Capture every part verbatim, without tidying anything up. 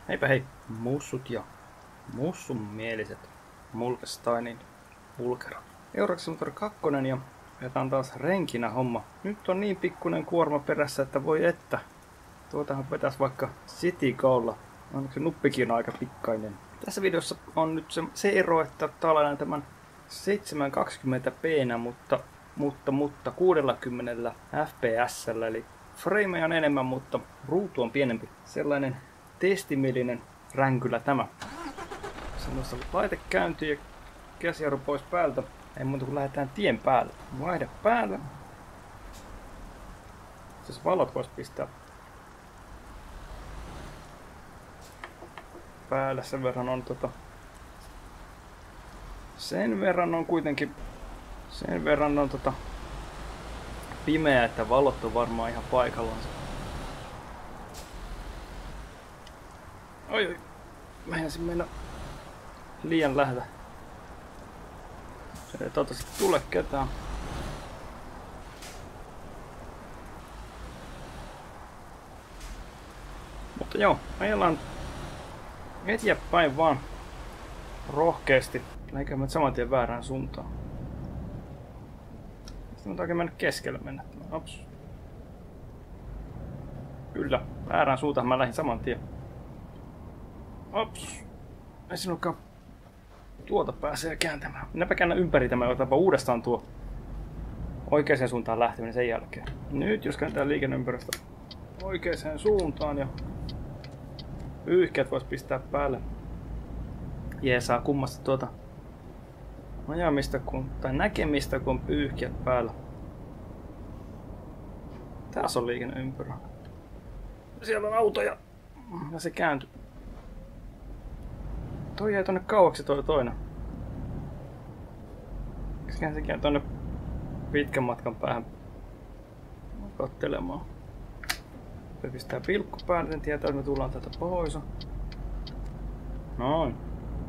Heipä hei, mussut ja mussunmieliset Mulkesteinin pulkero. Eurotrack kaksi ja jätän taas renkinä homma. Nyt on niin pikkuinen kuorma perässä, että voi että. Tuotahan vetäisi vaikka City Goalla. Onneksi se nuppikin on aika pikkainen. Tässä videossa on nyt se, se ero, että täällä tämän seitsemänsataakaksikymmentä p, mutta, mutta, mutta kuusikymmentä F P S, eli frameja on enemmän, mutta ruutu on pienempi. Sellainen testimielinen ränkylä tämä. Semmoista laite käyntiin ja käsijarru pois päältä. Ei muuta kuin lähdetään tien päälle. Vaihde päälle. Siis valot vois pistää päälle. Sen verran on tota... Sen verran on kuitenkin... Sen verran on tota... pimeä, että valot on varmaan ihan paikallaan. Oi oi. Meinasin mennä liian lähellä. Se ei toivottavasti tule ketään. Mutta joo, ajellaan eteenpäin vaan rohkeasti. Lähdetään me saman tien väärään suuntaan. Sitten on oikein mennä keskelle mennä. Ops. Kyllä, väärään suuntaan mä lähdin saman tien. Ops. Ei sinullekaan tuota pääsee kääntämään. Minäpä käännän ympäri tämän, otetaanpa uudestaan tuo oikeaan suuntaan lähteminen sen jälkeen. Nyt jos kääntää liikenneympäristö oikeaan suuntaan ja pyyhkeät vois pistää päälle. Jeesaa kummasta tuota ajamista kun, tai näkemistä kun on pyyhkeät päällä. Tässä on liikenneympyrä. Siellä on autoja ja se kääntyy. Toi jäi tonne kauaksi toi toinen. Miksiköhän se käy tonne pitkän matkan päähän kattelemaan. Se pistää pilkku päälle, sen tietää, että me tullaan tätä pois. Noin.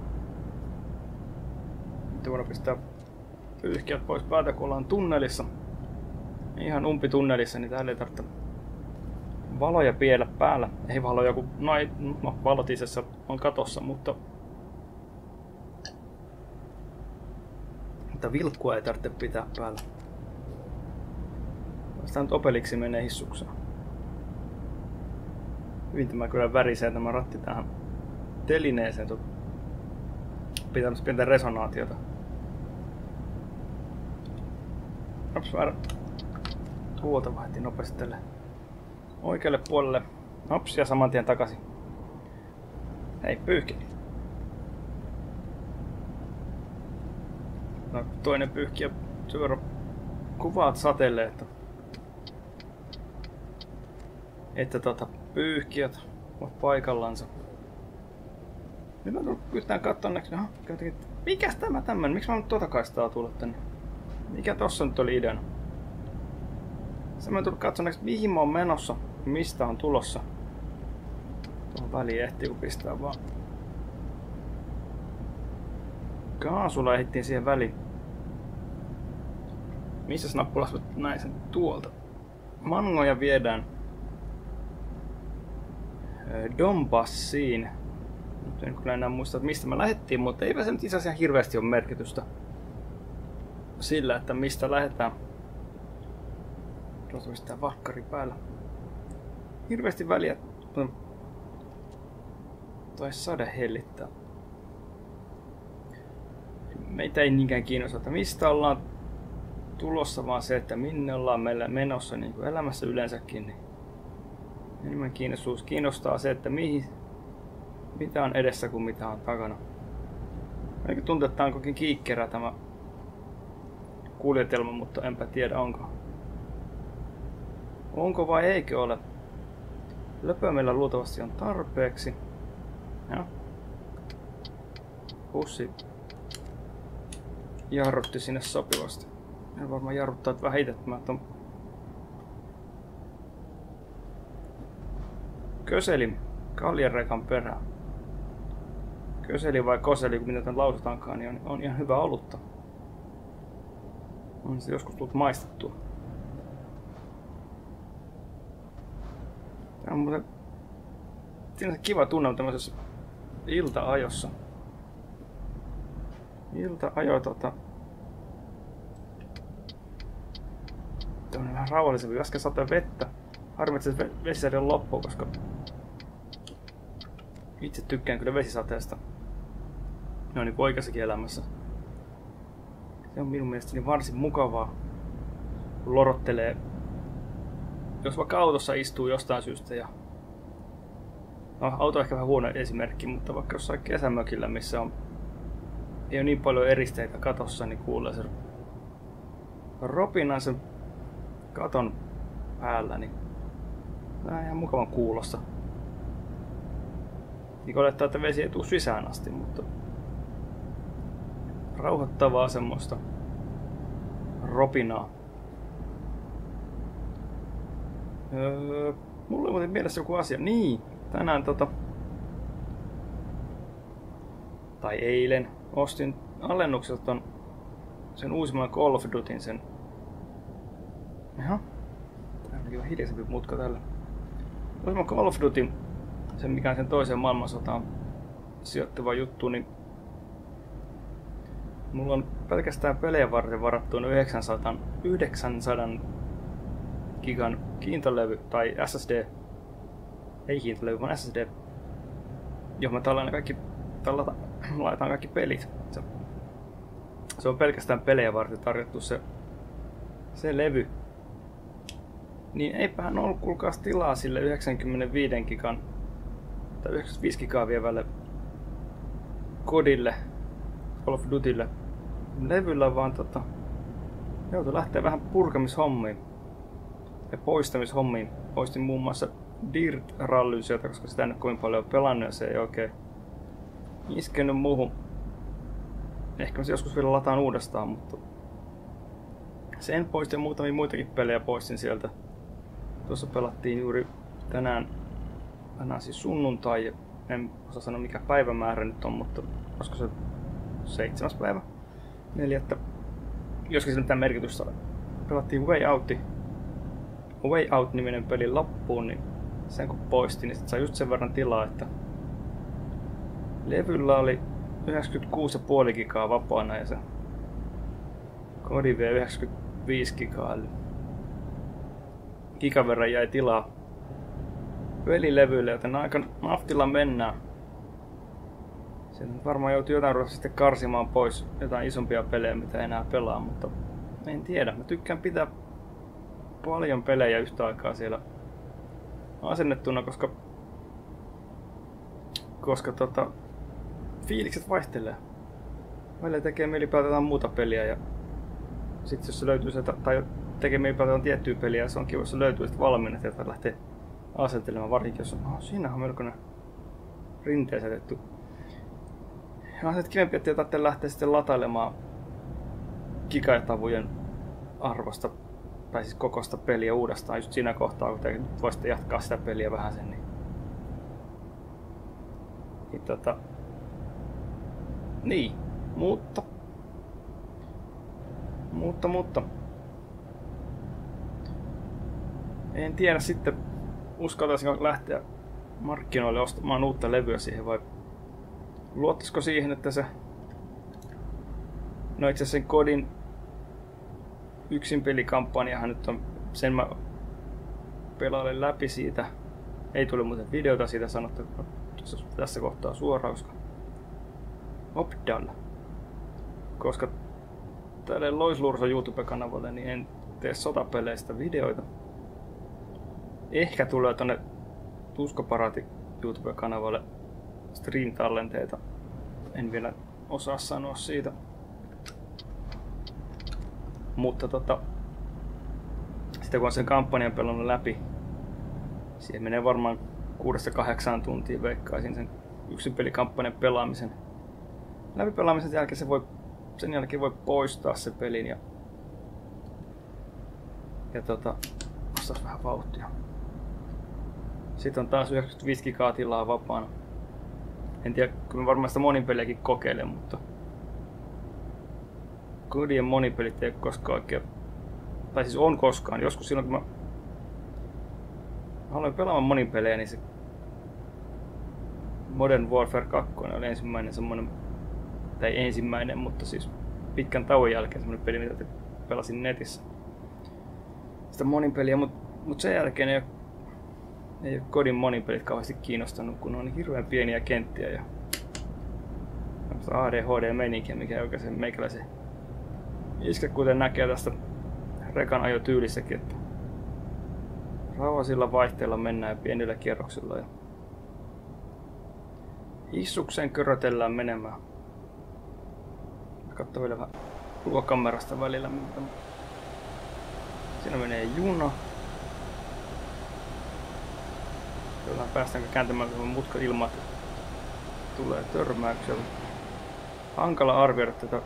Nyt voidaan pistää pyyhkiät pois päältä, kun ollaan tunnelissa. Ihan umpitunnelissa, niin täällä ei tarvitse valoja piellä päällä. Ei valoja, kun no, ei, no valotisessa on katossa, mutta Mutta vilkkua ei tarvitse pitää päällä. Sitä nyt Opeliksi menee hissukseen. Hyvin tämä kyllä värisee tämä ratti tähän telineeseen. Pitää tämmöistä pientä resonaatiota. Ops, väärä. Tuolta vaihtiin nopeasti tälle oikealle puolelle. Ops, ja saman tien takaisin. Ei pyyhki. No, toinen pyyhkiä syörä kuvaat satelee, että, että tota, pyyhkiät ovat paikallansa. Nyt mä tulen yhtään katsomaan, mikäs tämä tämmönen? Miksi mä nyt tuota kaistaa tulla tänne? Mikä tossa nyt oli ideana? Sitten mä tulen katsomaan, mihin mä oon menossa, mistä on tulossa. Tuohon väliin ehtii kun pistää vaan. Kaasulla ehdittiin siihen väliin. Missäs nappulas näin sen tuolta? Mangoja viedään Donbassiin. Nyt en kyllä enää muista, että mistä me lähdettiin, mutta eipä se nyt itse asiassa hirveästi ole merkitystä sillä, että mistä lähdetään. Tuossa pistää vakkari päällä. Hirveästi väliä. Toi sade hellittää. Meitä ei niinkään kiinnosta, että mistä ollaan tulossa, vaan se, että minne ollaan meillä menossa niin kuin elämässä yleensäkin. Niin enemmän kiinnostus kiinnostaa se, että mihin, mitä on edessä kuin mitä on takana. Ainakin tuntuu, että tämä on kokin kiikkerä tämä kuljetelma, mutta enpä tiedä onko. Onko vai eikö ole? Löpöä meillä luultavasti on tarpeeksi. Ja. Pussi jarrutti sinne sopivasti. En varmaan jarruttaa vähän itse, että mä ton köseli kaljarekan perään. Köseli vai koseli, mitä tän lausutaankaan, niin on, on ihan hyvä olutta. On se joskus tullut maistettua. Tää on muuten Siinä on se kiva tunnelma tämmöisessä ilta-ajossa. Ilta-ajo tota... Tämmönen vähän rauhallisempi. Äsken satoi vettä. Harmi, että se vesisade on loppu, koska... Itse tykkään kyllä vesisateesta. Ne on niin oikeassakin elämässä. Se on minun mielestäni varsin mukavaa, kun lorottelee. Jos vaikka autossa istuu jostain syystä ja... No, auto on ehkä vähän huono esimerkki, mutta vaikka jossain kesämökillä, missä on... Ei ole niin paljon eristeitä katossa, niin kuulee se ropina sen katon päällä, niin... Tää on ihan mukavan kuulossa. Niin olettaa, että vesi ei tuu sisään asti, mutta... Rauhoittavaa semmoista ropinaa. Öö, mulla oli muuten mielessä joku asia. Niin, tänään tota... Tai eilen ostin alennukselta ton sen uusimman Call of Dutyn sen... Jaha. Tää on vähän hiljaisempi mutka tällä. Uusimman Call of Dutyn, sen mikä on sen toiseen maailmansotaan sijoittuva juttu, niin... Mulla on pelkästään pelejä varten varattu yhdeksänsataa, yhdeksänsataa gigan kiintolevy tai S S D. Ei kiintolevy, vaan S S D. Johon mä tallaan kaikki, tallata, laitan kaikki pelit. Se, se on pelkästään pelejä varten tarjottu se, se levy. Niin eipähän ollut kuulkaas tilaa sille yhdeksänkymmentäviisi gigan tai yhdeksänkymmentäviisi gigaa vievälle kodille. Call of Dutylle levyllä, vaan tota, joutui lähteä vähän purkamishommiin ja poistamishommiin. Poistin muun muassa Dirt-rallyn sieltä, koska sitä en ole kovin paljon pelannut ja se ei oikein iskenyt muuhun. Ehkä mä se joskus vielä lataan uudestaan, mutta sen poistin ja muutamia muitakin pelejä poistin sieltä. Tuossa pelattiin juuri tänään, tänään siis sunnuntai, en osaa sanoa mikä päivämäärä nyt on, mutta koska se seitsemäs päivä, neljättä. Joskin se mitään merkitystä pelattiin Way Out. Way Out-niminen peli loppuun, niin sen kun poistin, niin sit sai just sen verran tilaa, että levyllä oli yhdeksänkymmentäkuusi pilkku viisi gigaa vapaana ja se kodi vie yhdeksänkymmentäviisi gigaa, eli gigan verran jäi tilaa pelilevyille, joten aika naftilla mennään. Sen varmaan joutuu jotain ruveta sitten karsimaan pois jotain isompia pelejä, mitä enää pelaa, mutta en tiedä. Mä tykkään pitää paljon pelejä yhtä aikaa siellä asennettuna, koska koska tota, fiilikset vaihtelee. Välillä tekee mieli pelata jotain muuta peliä ja sitten jos se löytyy se, tai tekee mieli pelata tiettyä peliä ja se on kiva, jos se löytyy sitten valmiina, että lähtee asentelemaan, varsinkin jos on, oh, siinä on melkoinen rinteen asetettu. Ja on se kivempi, että tarvitsee lähteä sitten latailemaan gigatavujen arvosta, tai siis kokosta peliä uudestaan just siinä kohtaa, kun te voisitte jatkaa sitä peliä vähän sen. Niin, niin, tota... niin. mutta... Mutta, mutta... En tiedä sitten, uskaltaisinko lähteä markkinoille ostamaan uutta levyä siihen vai luottaisiko siihen, että se... No itse asiassa sen kodin yksin pelikampanjahan nyt on, sen mä pelailen läpi siitä. Ei tule muuten videota siitä sanottu tässä kohtaa suoraan, koska Opdal. Koska tälle Lois Lurson YouTube-kanavalle niin en tee sotapeleistä videoita. Ehkä tulee tonne Tuskoparati YouTube-kanavalle stream-tallenteita. En vielä osaa sanoa siitä. Mutta tota, sitten kun on sen kampanjan pelannut läpi, siihen menee varmaan kuudesta kahdeksaan tuntia veikkaisin sen yksin pelikampanjan pelaamisen. Läpipelaamisen jälkeen se voi, sen jälkeen voi poistaa se pelin ja, ja tota, ostais vähän vauhtia. Sitten on taas yhdeksänkymmentäviisi gigaa tilaa vapaana. En tiedä, kyllä varmaan sitä monipeliäkin kokeilen, mutta kodien monipelit ei ole koskaan oikein, tai siis on koskaan. Joskus silloin kun mä haluan pelaamaan monipelejä, niin se Modern Warfare kaksi oli ensimmäinen semmonen, tai ensimmäinen, mutta siis pitkän tauon jälkeen semmonen peli, mitä pelasin netissä. Sitä monin peliä, mutta mut sen jälkeen ei ole, ei ole kodin monin pelit kauheasti kiinnostanut, kun on niin hirveän pieniä kenttiä ja A D H D-meininkiä, mikä ei oikein meikäläisen iske, kuten näkee tästä rekan ajotyylissäkin, että rauhasilla vaihteilla mennään pienillä kierroksilla ja hissukseen körötellään menemään. Katso vielä vähän ulkokamerasta välillä, mutta siinä menee juna. Jollain päästäänkö kääntämään mutka ilman, että tulee törmäyksiä. Hankala arvioida tätä,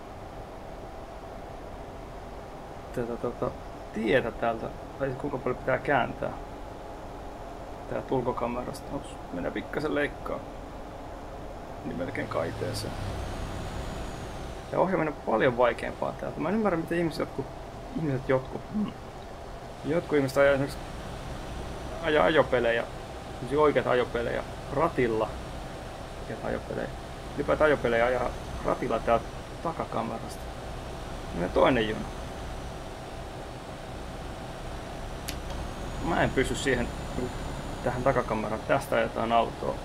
tätä, tätä tietä täältä, tai kuinka paljon pitää kääntää täältä ulkokamerasta. Ops, menee pikkasen leikkaa, niin melkein kaiteeseen. Ja ohjaaminen on paljon vaikeampaa täältä. Mä en ymmärrä, miten ihmiset jotkut, ihmiset jotkut, mm. jotkut ihmiset ajaa esimerkiksi ajaa ajopelejä, oikeat ajopelejä ratilla, oikeat ajopelejä, ylipäätään ajopelejä ajaa ratilla täältä takakamerasta. Ja toinen juna. Mä en pysty siihen tähän takakameraan. Tästä ajetaan autoa.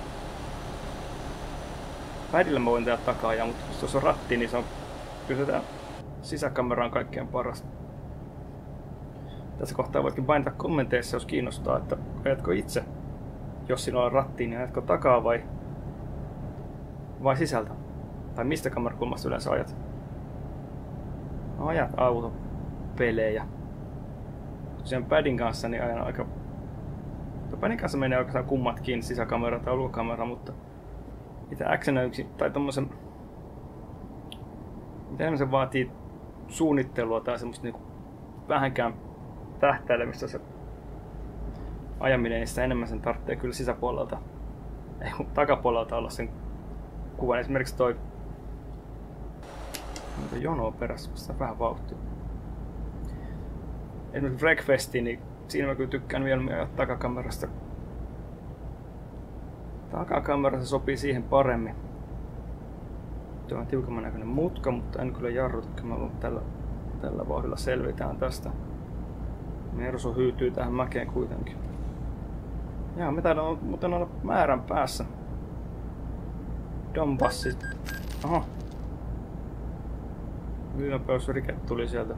Pädillä mä voin tehdä takaa ajaa, mutta jos tuossa on ratti, niin se on kyllä tämä sisäkamera on kaikkein paras. Tässä kohtaa voitkin painata kommenteissa, jos kiinnostaa, että ajatko itse, jos sinulla on ratti, niin ajatko takaa vai, vai sisältä? Tai mistä kamerakulmasta yleensä ajat? Ajat autopelejä. Sen padin kanssa niin ajan aika... Padin kanssa menee oikeastaan kummatkin, sisäkamera tai ulkokamera, mutta mitä actiona yksi, tai tommosen... Mitä enemmän se vaatii suunnittelua tai semmoista niinku vähänkään tähtäilemistä se ajaminen, niin sitä enemmän sen tarvitsee kyllä sisäpuolelta, ei kun takapuolelta olla sen kuvan. Esimerkiksi toi jono perässä, mistä vähän vauhtia. Esimerkiksi Wreckfesti, niin siinä mä kyllä tykkään mieluummin ajaa takakamerasta. Takakamerassa sopii siihen paremmin. Tuo on tiukamman näköinen mutka, mutta en kyllä jarruta, kyllä mä tällä, tällä vauhdilla selvitään tästä. Mersu hyytyy tähän mäkeen kuitenkin. Jaa, me taidan olla, muuten olla määrän päässä. Donbassit. Oho. Ylinopeusrike tuli sieltä.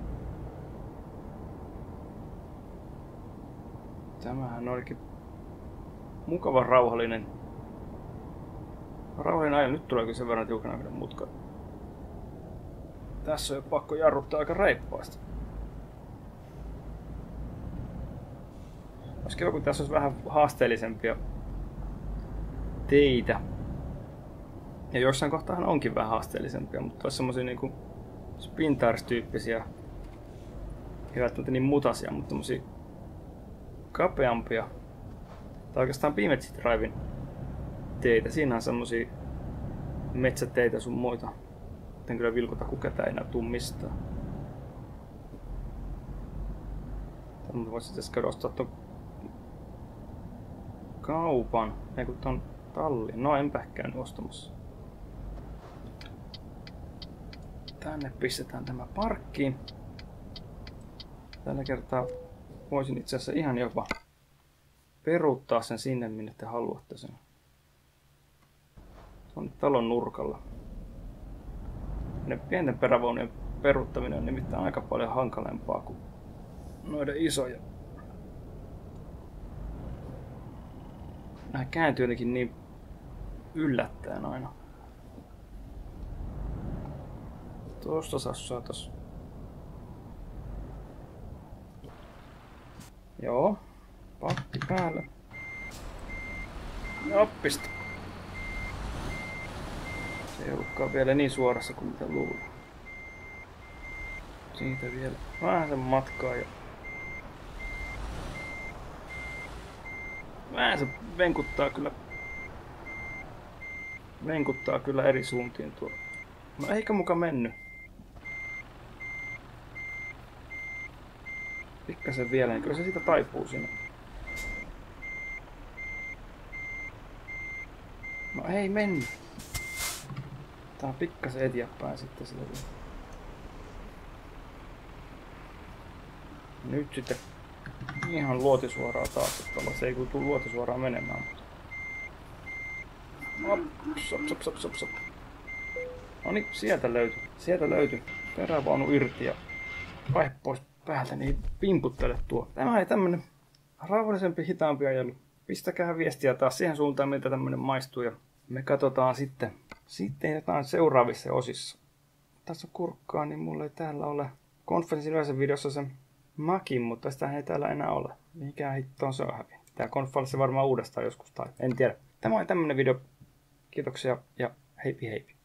Tämähän olikin mukava rauhallinen. Rauhallinen ajan. Nyt tulee kyllä sen verran tiukan näköinen mutka. Tässä on jo pakko jarruttaa aika reippaasti. Olisi kiva, kun tässä olisi vähän haasteellisempia teitä. Ja jossain kohtaan onkin vähän haasteellisempia, mutta olisi semmosia niinku Spintars-tyyppisiä. Ei välttämättä niin mutasia, mutta tommosia kapeampia. Tai oikeastaan Pimetsy Driven teitä. Siinä on semmosia metsäteitä sun muita. En kyllä vilkuta, kun ketään ei enää tuu mistään. Mutta voisin tässä käydä ostaa ton kaupan. Ei kun ton tallin. No enpä käynyt ostamassa. Tänne pistetään tämä parkkiin. Tällä kertaa voisin itse asiassa ihan jopa peruuttaa sen sinne, minne te haluatte sen. Tuonne talon nurkalla. Ne pienten perävaunujen peruuttaminen on nimittäin aika paljon hankalempaa kuin noiden isoja. Nämä kääntyy jotenkin niin yllättäen aina. Tuosta saatais. Joo. Pakki päälle. Ja oppista. Se ei ollutkaan vielä niin suorassa kuin mitä luulin. Siitä vielä vähän sen matkaa ja vähän se venkuttaa kyllä venkuttaa kyllä eri suuntiin tuo. No eikä muka mennyt. Pikkasen vielä, niin kyllä se siitä taipuu siinä. No ei mennyt. Tää on pikkasen eteenpäin sitten sillä. Nyt sitten ihan luotisuoraan taas, että se ei kun tuu luotisuoraan menemään. Op, sop, sop, sop, sop, sop. Noniin, sieltä löytyi. Sieltä löytyi perävaunu irti ja vaihe pois päältä, niin pimputtele tuo. Tämä ei tämmönen rauhallisempi, hitaampi ajelu. Pistäkää viestiä taas siihen suuntaan, miltä tämmönen maistuu ja me katsotaan sitten, sitten jotain seuraavissa osissa. Tässä on kurkkaa, niin mulla ei täällä ole konferenssin yleensä videossa se makin, mutta sitä ei täällä enää ole. Mikä hittoon se on häviä. Tää konferenssi varmaan uudestaan joskus tai en tiedä. Tämä on tämmönen video. Kiitoksia ja heipi heipi.